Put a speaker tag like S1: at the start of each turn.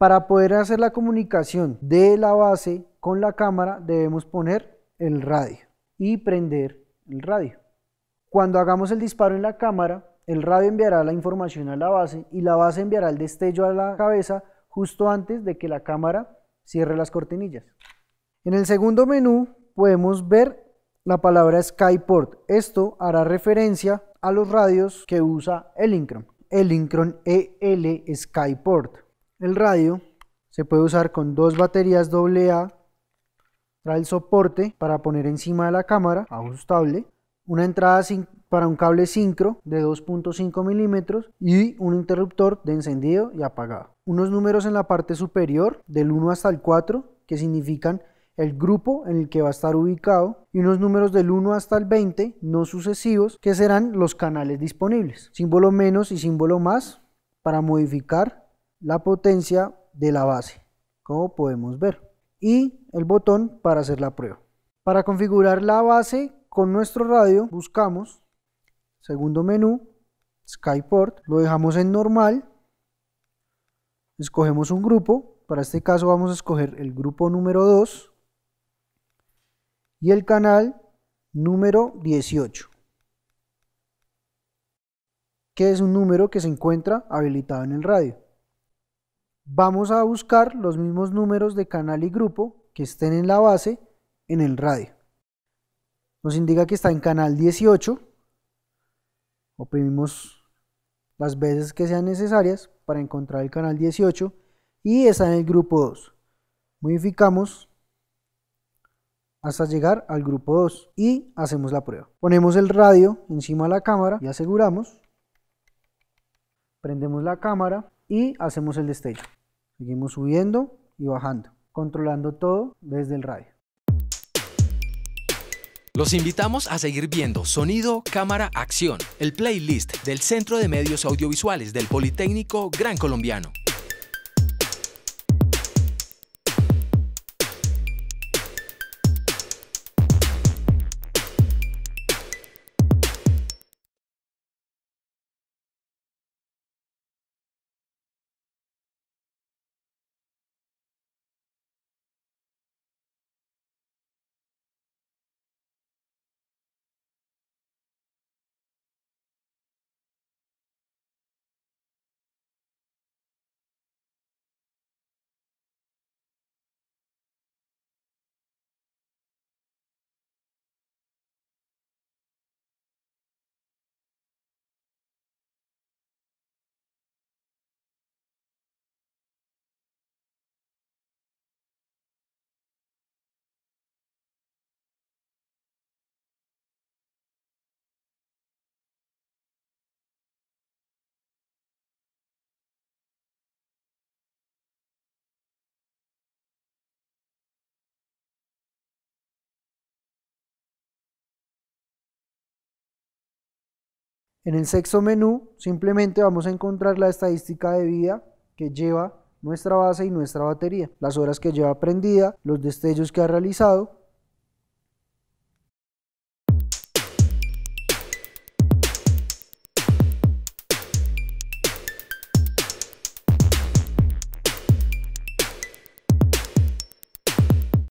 S1: Para poder hacer la comunicación de la base con la cámara debemos poner el radio y prender el radio. Cuando hagamos el disparo en la cámara, el radio enviará la información a la base y la base enviará el destello a la cabeza justo antes de que la cámara cierre las cortinillas. En el segundo menú podemos ver la palabra Skyport. Esto hará referencia a los radios que usa Elinchron. Elinchron EL Skyport. El radio se puede usar con dos baterías AA, trae el soporte para poner encima de la cámara, ajustable, una entrada para un cable sincro de 2.5 milímetros y un interruptor de encendido y apagado. Unos números en la parte superior del 1 hasta el 4 que significan el grupo en el que va a estar ubicado y unos números del 1 hasta el 20 no sucesivos que serán los canales disponibles. Símbolo menos y símbolo más para modificar la potencia de la base, como podemos ver, y el botón para hacer la prueba. Para configurar la base con nuestro radio buscamos segundo menú, Skyport, lo dejamos en normal, escogemos un grupo, para este caso vamos a escoger el grupo número 2 y el canal número 18, que es un número que se encuentra habilitado en el radio. Vamos a buscar los mismos números de canal y grupo que estén en la base en el radio. Nos indica que está en canal 18, oprimimos las veces que sean necesarias para encontrar el canal 18 y está en el grupo 2. Modificamos hasta llegar al grupo 2 y hacemos la prueba. Ponemos el radio encima de la cámara y aseguramos, prendemos la cámara y hacemos el destello. Seguimos subiendo y bajando, controlando todo desde el radio.
S2: Los invitamos a seguir viendo Sonido, Cámara, Acción, el playlist del Centro de Medios Audiovisuales del Politécnico Gran Colombiano.
S1: En el sexto menú simplemente vamos a encontrar la estadística de vida que lleva nuestra base y nuestra batería, las horas que lleva prendida, los destellos que ha realizado